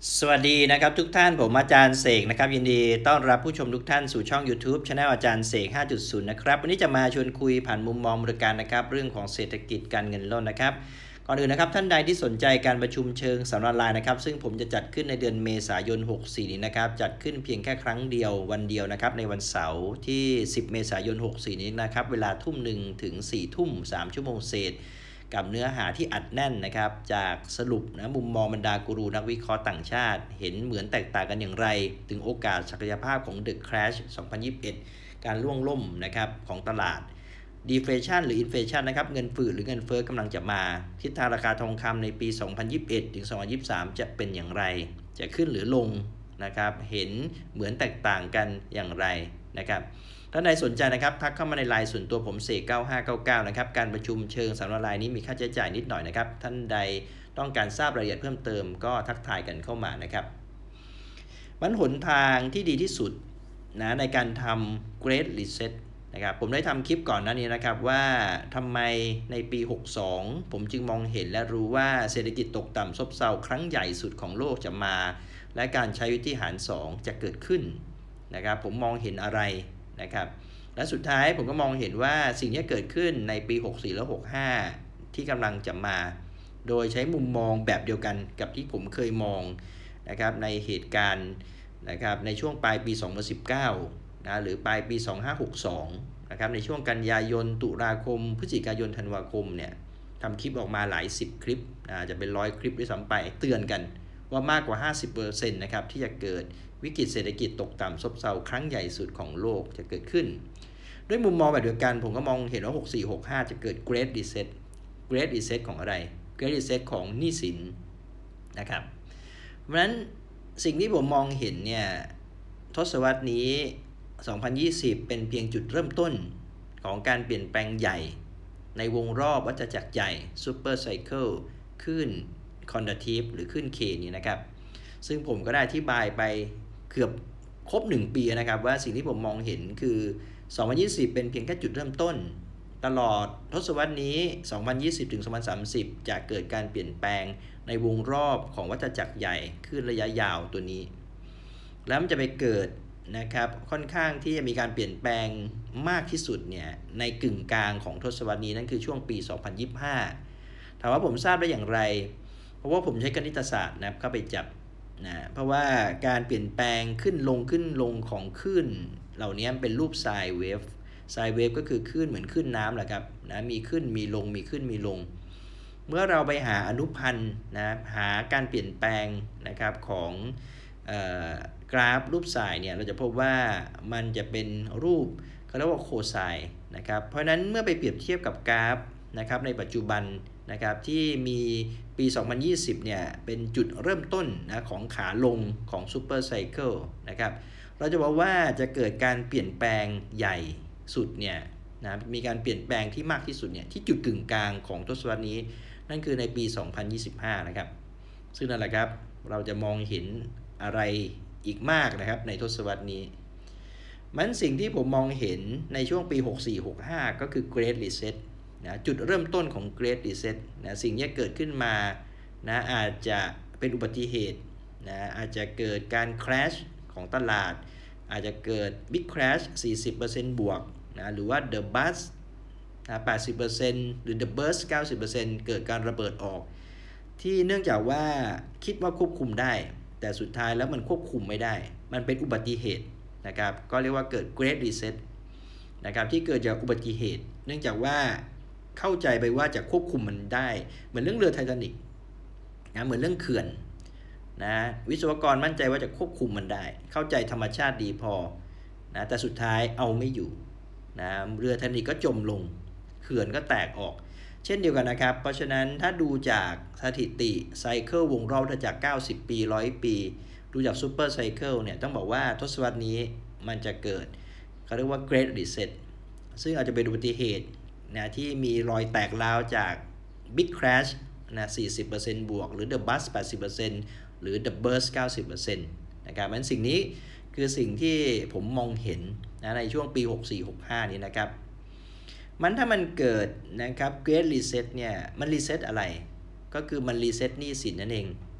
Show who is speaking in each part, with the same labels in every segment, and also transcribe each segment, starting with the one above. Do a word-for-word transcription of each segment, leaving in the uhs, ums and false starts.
Speaker 1: สวัสดีนะครับทุกท่านผมอาจารย์เสกนะครับยินดีต้อนรับผู้ชมทุกท่านสู่ช่อง YouTube Channel อาจารย์เสก ห้าจุดศูนย์ นะครับวันนี้จะมาชวนคุยผ่านมุมมองบริการนะครับเรื่องของเศรษฐกิจการเงินล้นนะครับก่อนอื่นนะครับท่านใดที่สนใจการประชุมเชิงสัมมนาออนไลน์นะครับซึ่งผมจะจัดขึ้นในเดือนเมษายนหกสี่นี้นะครับจัดขึ้นเพียงแค่ครั้งเดียววันเดียวนะครับในวันเสาร์ที่สิบเมษายนหกสี่นี้นะครับเวลาทุ่มหนึ่งถึงสี่ทุ่มสามชั่วโมงเศษกับเนื้อหาที่อัดแน่นนะครับจากสรุปนะมุมมองบรรดากูรูนักวิเคราะห์ต่างชาติเห็นเหมือนแตกต่างกันอย่างไรถึงโอกาสศักยภาพของ The Crash สองพันยี่สิบเอ็ดการล่วงล่มนะครับของตลาด Deflation หรือ Inflation นะครับเงินฝืดหรือเงินเฟ้อกำลังจะมาทิศทางราคาทองคำในปี สองพันยี่สิบเอ็ด ถึง สองพันยี่สิบสาม จะเป็นอย่างไรจะขึ้นหรือลงนะครับเห็นเหมือนแตกต่างกันอย่างไรนะครับท่านใดสนใจนะครับทักเข้ามาในไลน์ส่วนตัวผมเสกเก้าห้าเก้าเก้านะครับการประชุมเชิงสัมมนาออนไลน์นี้มีค่าใช้จ่ายนิดหน่อยนะครับท่านใดต้องการทราบรายละเอียดเพิ่มเติมก็ทักทายกันเข้ามานะครับมันหนทางที่ดีที่สุดนะในการทำ Great Reset นะครับผมได้ทำคลิปก่อนหน้านี้นะครับว่าทำไมในปีหกสิบสองผมจึงมองเห็นและรู้ว่าเศรษฐกิจตกต่ำซบเซาครั้งใหญ่สุดของโลกจะมาและการใช้วิธีหารสองจะเกิดขึ้นนะครับผมมองเห็นอะไรนะครับและสุดท้ายผมก็มองเห็นว่าสิ่งที่เกิดขึ้นในปีหกสี่และหกห้าที่กำลังจะมาโดยใช้มุมมองแบบเดียวกันกับที่ผมเคยมองนะครับในเหตุการณ์นะครับในช่วงปลายปีสองพันสิบเก้านะหรือปลายปีสองพันห้าร้อยหกสิบสองนะครับในช่วงกันยายนตุลาคมพฤศจิกายนธันวาคมเนี่ยทำคลิปออกมาหลายสิบคลิปอาจจะเป็นร้อยคลิปด้วยซ้ำไปเตือนกันว่ามากกว่า ห้าสิบเปอร์เซ็นต์ นะครับที่จะเกิดวิกฤตเศรษฐกิจตกต่ำซบเซาครั้งใหญ่สุดของโลกจะเกิดขึ้นด้วยมุมมองแบบเดียวกันผมก็มองเห็นว่าหกสี่ หกห้าจะเกิด Great Reset Great Reset ของอะไร Great Reset ของหนี้สินนะครับเพราะฉะนั้นสิ่งที่ผมมองเห็นเนี่ยทศวรรษนี้สองพันยี่สิบเป็นเพียงจุดเริ่มต้นของการเปลี่ยนแปลงใหญ่ในวงรอบวัฏจักรใหญ่ Super Cycle ขึ้น Quantitative หรือขึ้น K นี้นะครับซึ่งผมก็ได้อธิบายไปเกือบครบหนึ่งปีนะครับว่าสิ่งที่ผมมองเห็นคือสองพันยี่สิบเป็นเพียงแค่จุดเริ่มต้นตลอดทศวรรษนี้สองพันยี่สิบถึงสองพันสามสิบจะเกิดการเปลี่ยนแปลงในวงรอบของวัฏจักรใหญ่ขึ้นระยะยาวตัวนี้แล้วมันจะไปเกิดนะครับค่อนข้างที่จะมีการเปลี่ยนแปลงมากที่สุดเนี่ยในกึ่งกลางของทศวรรษนี้นั่นคือช่วงปีสองพันยี่สิบห้าถามว่าผมทราบได้อย่างไรเพราะว่าผมใช้คณิตศาสตร์นะครับเข้าไปจับนะเพราะว่าการเปลี่ยนแปลงขึ้นลงขึ้นลงของคลื่นเหล่านี้เป็นรูปไซน์เวฟไซน์เวฟก็คือคลื่นเหมือนคลื่นน้ำแหละครับนะมีขึ้นมีลงมีขึ้นมีลงเมื่อเราไปหาอนุพันธ์นะหาการเปลี่ยนแปลงนะครับของเอ่อกราฟรูปไซน์เนี่ยเราจะพบว่ามันจะเป็นรูปเขาเรียกว่าโคไซน์นะครับเพราะฉะนั้นเมื่อไปเปรียบเทียบกับกราฟนะครับในปัจจุบันนะครับที่มีปีสองพันยี่สิบเนี่ยเป็นจุดเริ่มต้นนะของขาลงของ Super Cycle นะครับเราจะบอกว่าจะเกิดการเปลี่ยนแปลงใหญ่สุดเนี่ยนะมีการเปลี่ยนแปลงที่มากที่สุดเนี่ยที่จุดกึ่งกลางของทศวรรษนี้นั่นคือในปีสองพันยี่สิบห้านะครับซึ่งนั่นแหละครับเราจะมองเห็นอะไรอีกมากนะครับในทศวรรษนี้มันสิ่งที่ผมมองเห็นในช่วงปีหกสี่ หกห้าก็คือ Great Resetนะจุดเริ่มต้นของ Great Reset นะสิ่งที่เกิดขึ้นมานะอาจจะเป็นอุบัติเหตุนะอาจจะเกิดการ crash ของตลาดอาจจะเกิด Big Crash สี่สิบเปอร์เซ็นต์ บวกนะหรือว่า The Bust นะ แปดสิบเปอร์เซ็นต์ หรือ The Burst เก้าสิบเปอร์เซ็นต์ เกิดการระเบิดออกที่เนื่องจากว่าคิดว่าควบคุมได้แต่สุดท้ายแล้วมันควบคุมไม่ได้มันเป็นอุบัติเหตุนะครับก็เรียกว่าเกิด Great Reset นะครับที่เกิดจากอุบัติเหตุเนื่องจากว่าเข้าใจไปว่าจะควบคุมมันได้เหมือนเรื่องเรือไททานิกนะเหมือนเรื่องเขื่อนนะวิศวกรมั่นใจว่าจะควบคุมมันได้เข้าใจธรรมชาติดีพอนะแต่สุดท้ายเอาไม่อยู่นะเรือไททานิกก็จมลงเขื่อนก็แตกออกเช่นเดียวกันนะครับเพราะฉะนั้นถ้าดูจากสถิติไซเคิลวงรอบจากเก้าสิบปีหนึ่งร้อยปีดูจากซูเปอร์ไซเคิลเนี่ยต้องบอกว่าทศวรรษนี้มันจะเกิดเขาเรียกว่า Great Reset ซึ่งอาจจะเป็นอุบัติเหตุนะที่มีรอยแตกร้าวจาก Big Crash นะ สี่สิบเปอร์เซ็นต์ บวกหรือ The Bust แปดสิบเปอร์เซ็นต์ หรือ The Burst เก้าสิบเปอร์เซ็นต์ นะครับมันสิ่งนี้คือสิ่งที่ผมมองเห็นนะในช่วงปีหกสี่ หกห้านี้นะครับมันถ้ามันเกิดนะครับ Great Reset เนี่ยมัน reset อะไรก็คือมัน reset หนี้สินนั่นเอง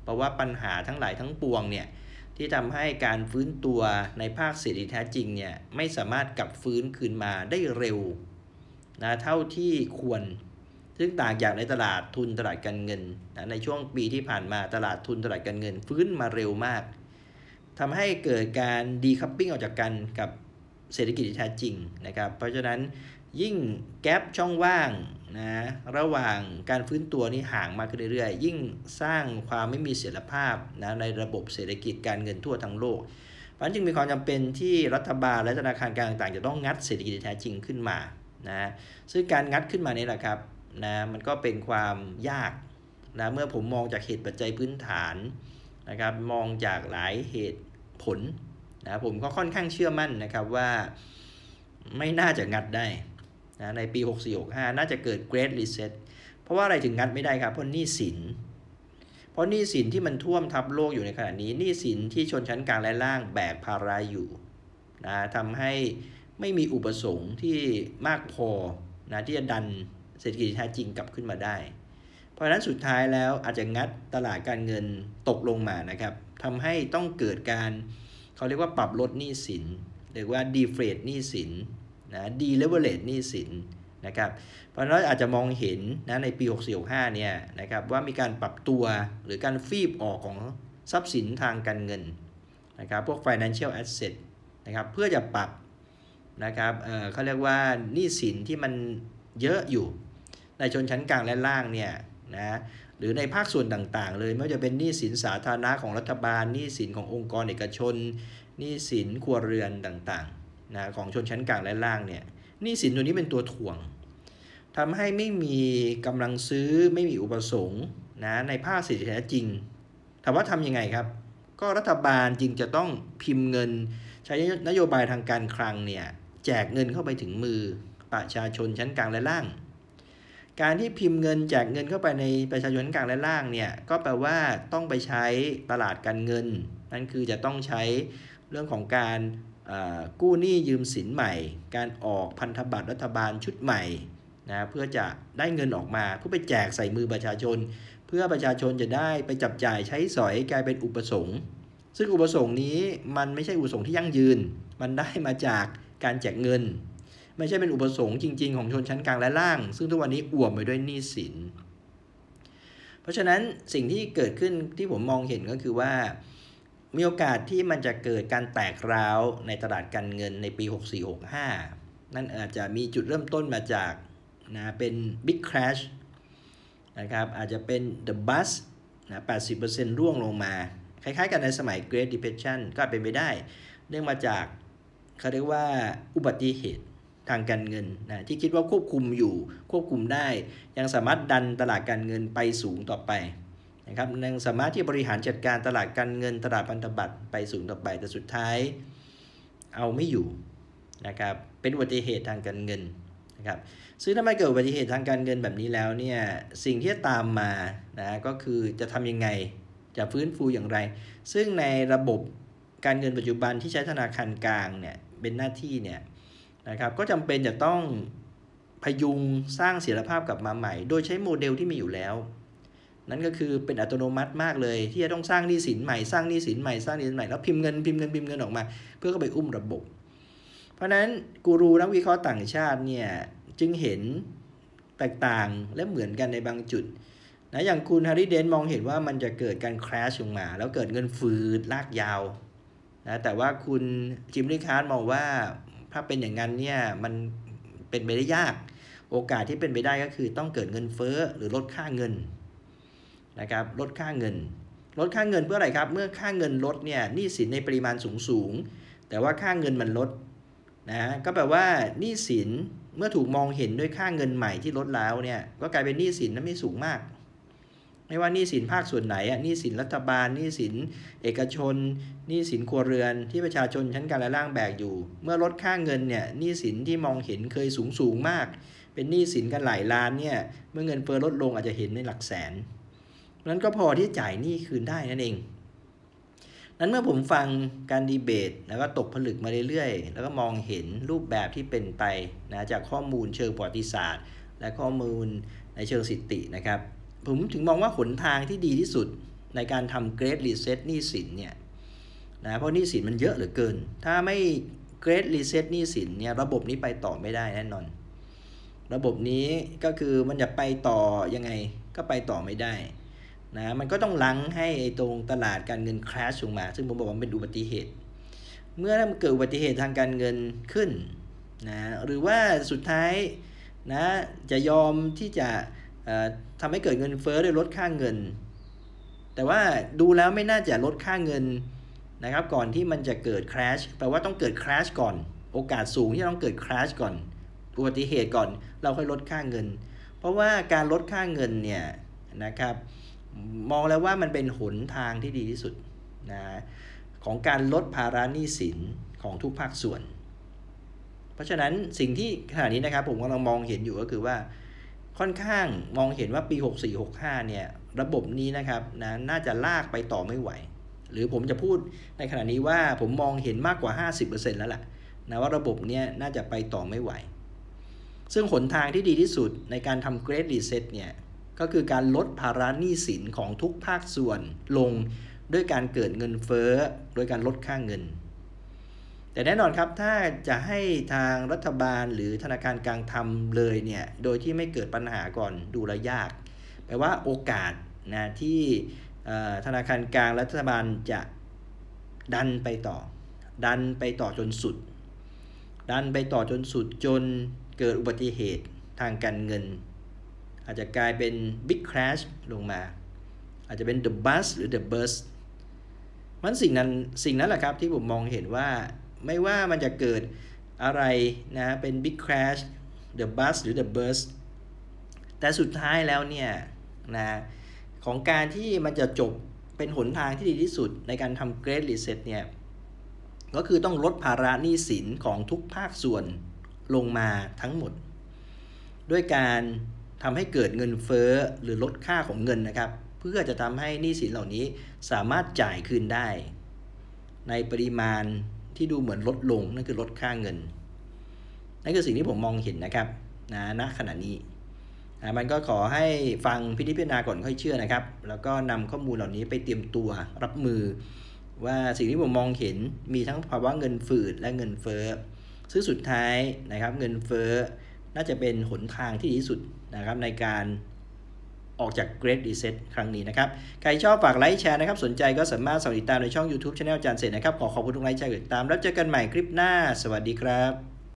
Speaker 1: เพราะว่าปัญหาทั้งหลายทั้งปวงเนี่ยที่ทำให้การฟื้นตัวในภาคเศรษฐกิจแท้จริงเนี่ยไม่สามารถกลับฟื้นคืนมาได้เร็วนะเท่าที่ควรซึ่งต่างจากในตลาดทุนตลาดการเงินนะในช่วงปีที่ผ่านมาตลาดทุนตลาดการเงินฟื้นมาเร็วมากทำให้เกิดการดีคัพปิ้งออกจากกันกับเศรษฐกิจที่แท้จริงนะครับเพราะฉะนั้นยิ่งแกปช่องว่างนะระหว่างการฟื้นตัวนี้ห่างมากขึ้นเรื่อยๆยิ่งสร้างความไม่มีเสถียรภาพนะในระบบเศรษฐกิจการเงินทั่วทั้งโลกเพราะฉะนั้นจึงมีความจำเป็นที่รัฐบาลและธนาคารกลางต่างๆจะต้องงัดเศรษฐกิจที่แท้จริงขึ้นมานะซึ่งการงัดขึ้นมานี่แหละครับนะมันก็เป็นความยากนะเมื่อผมมองจากเหตุปัจจัยพื้นฐานนะครับมองจากหลายเหตุผลนะผมก็ค่อนข้างเชื่อมั่นนะครับว่าไม่น่าจะงัดได้นะในปีหกสี่ หกห้าน่าจะเกิด Great Reset เพราะว่าอะไรถึงงัดไม่ได้ครับเพราะหนี้สินเพราะหนี้สินที่มันท่วมทับโลกอยู่ในขณะนี้หนี้สินที่ชนชั้นกลางและล่างแบกภาระอยู่นะทำให้ไม่มีอุปสงค์ที่มากพอนะที่จะดันเศรษฐกิจแท้จริงกลับขึ้นมาได้เพราะฉะนั้นสุดท้ายแล้วอาจจะงัดตลาดการเงินตกลงมานะครับทำให้ต้องเกิดการเขาเรียกว่าปรับลดหนี้สินหรือว่า deflate หนี้สินนะ deleverage หนี้สินนะครับเพราะฉะนั้นอาจจะมองเห็นนะในปีหกสี่ หกห้าเนี่ยนะครับว่ามีการปรับตัวหรือการฟีบออกของทรัพย์สินทางการเงินนะครับพวก financial asset นะครับเพื่อจะปรับนะครับเอ่อเขาเรียกว่าหนี้สินที่มันเยอะอยู่ในชนชั้นกลางและล่างเนี่ยนะหรือในภาคส่วนต่างๆเลยไม่ว่าจะเป็นหนี้สินสาธารณะของรัฐบาลหนี้สินขององค์กรเอกชนหนี้สินครัวเรือนต่างๆนะของชนชั้นกลางและล่างเนี่ยหนี้สินตัวนี้เป็นตัวถ่วงทำให้ไม่มีกำลังซื้อไม่มีอุปสงค์นะในภาคเศรษฐกิจแท้จริงถามว่าทำยังไงครับก็รัฐบาลจึงจะต้องพิมพ์เงินใช้นโยบายทางการคลังเนี่ยแจกเงินเข้าไปถึงมือประชาชนชั้นกลางและล่างการที่พิมพ์เงินแจกเงินเข้าไปในประชาชนกลางและล่างเนี่ยก็แปลว่าต้องไปใช้ตลาดการเงินนั่นคือจะต้องใช้เรื่องของการกู้หนี้ยืมสินใหม่การออกพันธบัตรรัฐบาลชุดใหม่นะเพื่อจะได้เงินออกมาเพื่อไปแจกใส่มือประชาชนเพื่อประชาชนจะได้ไปจับจ่ายใช้สอยกลายเป็นอุปสงค์ซึ่งอุปสงค์นี้มันไม่ใช่อุปสงค์ที่ยั่งยืนมันได้มาจากการแจกเงินไม่ใช่เป็นอุปสงค์จริงๆของชนชั้นกลางและล่างซึ่งทุกวันนี้อ่วมไปด้วยหนี้สินเพราะฉะนั้นสิ่งที่เกิดขึ้นที่ผมมองเห็นก็คือว่ามีโอกาสที่มันจะเกิดการแตกร้าวในตลาดการเงินในปีหกสี่ หกห้านั่นอาจจะมีจุดเริ่มต้นมาจากนะเป็น Big Crash นะครับอาจจะเป็น The Bust นะ แปดสิบเปอร์เซ็นต์ ร่วงลงมาคล้ายๆกันในสมัย Great Depression ก็เป็นไปได้เนื่องมาจากเขาเรียกว่าอุบัติเหตุทางการเงินนะที่คิดว่าควบคุมอยู่ควบคุมได้ยังสามารถดันตลาดการเงินไปสูงต่อไปนะครับยังสามารถที่บริหารจัดการตลาดการเงินตลาดพันธบัตรไปสูงต่อไปแต่สุดท้ายเอาไม่อยู่นะครับเป็นอุบัติเหตุทางการเงินนะครับซึ่งถ้าไม่เกิดอุบัติเหตุทางการเงินแบบนี้แล้วเนี่ยสิ่งที่จะตามมานะก็คือจะทำยังไงจะฟื้นฟูอย่างไรซึ่งในระบบการเงินปัจจุบันที่ใช้ธนาคารกลางเนี่ยเป็นหน้าที่เนี่ยนะครับก็จำเป็นจะต้องพยุงสร้างเสถียรภาพกลับมาใหม่โดยใช้โมเดลที่มีอยู่แล้วนั่นก็คือเป็นอัตโนมัติมากเลยที่จะต้องสร้างหนี้สินใหม่สร้างหนี้สินใหม่สร้างหนี้สินใหม่แล้วพิมพ์เงินพิมพ์เงินพิมพ์เงินออกมาเพื่อเข้าไปอุ้มระบบเพราะนั้นกูรูนักวิเคราะห์ต่างชาติเนี่ยจึงเห็นแตกต่างและเหมือนกันในบางจุดนะอย่างคุณฮาริเดนมองเห็นว่ามันจะเกิดการคราชลงมาแล้วเกิดเงินฝืดลากยาวนะแต่ว่าคุณจิมริคาร์ดมองว่าถ้าเป็นอย่างนั้นเนี่ยมันเป็นไปได้ยากโอกาสที่เป็นไปได้ก็คือต้องเกิดเงินเฟ้อหรือลดค่าเงินนะครับลดค่าเงินลดค่าเงินเพื่ออะไรครับเมื่อค่าเงินลดเนี่ยหนี้สินในปริมาณสูงสูงแต่ว่าค่าเงินมันลดนะก็แปลว่าหนี้สินเมื่อถูกมองเห็นด้วยค่าเงินใหม่ที่ลดแล้วเนี่ยก็กลายเป็นหนี้สินนั้นไม่สูงมากไม่ว่าหนี้สินภาคส่วนไหนอ่ะหนี้สินรัฐบาลหนี้สินเอกชนหนี้สินครัวเรือนที่ประชาชนชั้นกลางและล่างแบกอยู่เมื่อลดค่าเงินเนี่ยหนี้สินที่มองเห็นเคยสูงสูงมากเป็นหนี้สินกันหลายล้านเนี่ยเมื่อเงินเฟ้อลดลงอาจจะเห็นในหลักแสนนั้นก็พอที่จ่ายหนี้คืนได้นั่นเองนั้นเมื่อผมฟังการดีเบตแล้วก็ตกผลึกมาเรื่อยๆแล้วก็มองเห็นรูปแบบที่เป็นไปนะจากข้อมูลเชิงประวัติศาสตร์และข้อมูลในเชิงสถิตินะครับผมถึงมองว่าหนทางที่ดีที่สุดในการทำ Great Reset หนี้สินเนี่ยนะเพราะหนี้สินมันเยอะเหลือเกินถ้าไม่ Great Reset หนี้สินเนี่ยระบบนี้ไปต่อไม่ได้แน่นอนระบบนี้ก็คือมันจะไปต่อยังไงก็ไปต่อไม่ได้นะมันก็ต้องลังให้ตรงตลาดการเงิน crash ลงมาซึ่งผมบอกว่าเป็นอุบัติเหตุเมื่อมันเกิดอุบัติเหตุทางการเงินขึ้นนะหรือว่าสุดท้ายนะจะยอมที่จะทำให้เกิดเงินเฟ้อโดยลดค่าเงินแต่ว่าดูแล้วไม่น่าจะลดค่าเงินนะครับก่อนที่มันจะเกิด crash แปลว่าต้องเกิด crash ก่อนโอกาสสูงที่ต้องเกิด crash ก่อนอุบัติเหตุก่อนเราค่อยลดค่าเงินเพราะว่าการลดค่าเงินเนี่ยนะครับมองแล้วว่ามันเป็นหนทางที่ดีที่สุดนะของการลดภาระหนี้สินของทุกภาคส่วนเพราะฉะนั้นสิ่งที่ขณะนี้นะครับผมกำลังมองเห็นอยู่ก็คือว่าค่อนข้างมองเห็นว่าปีหกสี่ หกห้าเนี่ยระบบนี้นะครับนะน่าจะลากไปต่อไม่ไหวหรือผมจะพูดในขณะนี้ว่าผมมองเห็นมากกว่า ห้าสิบเปอร์เซ็นต์ แล้วล่ะนะว่าระบบเนี้ยน่าจะไปต่อไม่ไหวซึ่งหนทางที่ดีที่สุดในการทำ Great Reset เนี่ยก็คือการลดภาระหนี้สินของทุกภาคส่วนลงด้วยการเกิดเงินเฟ้อโดยการลดค่าเงินแต่แน่นอนครับถ้าจะให้ทางรัฐบาลหรือธนาคารกลางทำเลยเนี่ยโดยที่ไม่เกิดปัญหาก่อนดูแลยากแปลว่าโอกาสนะที่ธนาคารกลางและรัฐบาลจะดันไปต่อดันไปต่อจนสุดดันไปต่อจนสุดจนเกิดอุบัติเหตุทางการเงินอาจจะกลายเป็น Big Crash ลงมาอาจจะเป็น The Bust หรือ The Burst มันสิ่งนั้นสิ่งนั้นแหละครับที่ผมมองเห็นว่าไม่ว่ามันจะเกิดอะไรนะเป็น Big Crash The Bust หรือ The Burst แต่สุดท้ายแล้วเนี่ยนะของการที่มันจะจบเป็นหนทางที่ดีที่สุดในการทำ Great Reset เนี่ยก็คือต้องลดภาระหนี้สินของทุกภาคส่วนลงมาทั้งหมดด้วยการทำให้เกิดเงินเฟ้อหรือลดค่าของเงินนะครับเพื่อจะทำให้หนี้สินเหล่านี้สามารถจ่ายคืนได้ในปริมาณที่ดูเหมือนลดลงนั่นคือลดค่าเงินนั่นคือสิ่งที่ผมมองเห็นนะครับนะณขณะนี้นะมันก็ขอให้ฟังพินิจพิจารณาก่อนค่อยเชื่อนะครับแล้วก็นำข้อมูลเหล่านี้ไปเตรียมตัวรับมือว่าสิ่งที่ผมมองเห็นมีทั้งภาวะเงินฝืดและเงินเฟ้อซึ่งสุดท้ายนะครับเงินเฟ้อน่าจะเป็นหนทางที่ดีที่สุดนะครับในการออกจาก Great Reset ครั้งนี้นะครับใครชอบฝากไลค์แชร์นะครับสนใจก็สามารถติดตามในช่อง YouTube Channel อาจารย์เศรษฐ์นะครับขอขอบคุณทุกไลค์แชร์ติดตามแล้วเจอกันใหม่คลิปหน้าสวัสดีครับ